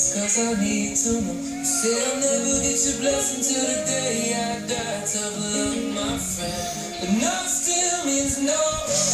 Cause I need to know. You said I'll never get your blessing till the day I die. Tough love, my friend, but no still means no.